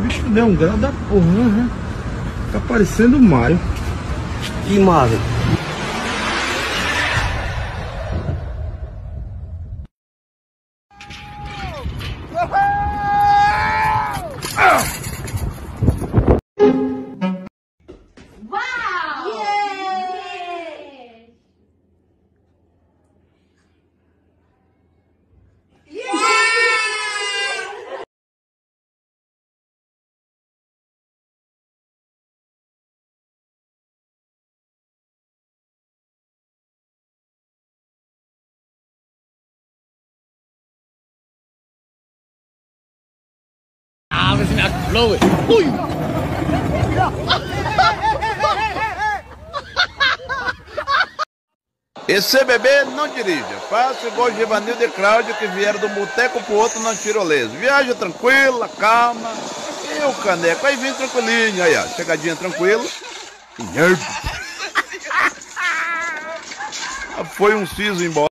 bicho deu um grau da porra, né? Tá parecendo o Mario. Que Mario? Ah, mas me blow it. Ui! Esse bebê não dirija, faça igual o Givanildo e Cláudio que vieram do boteco pro outro na tirolesa. Viaja tranquila, calma. E o Caneco, aí vem tranquilinho, aí ó, chegadinha tranquila. Foi um siso embora.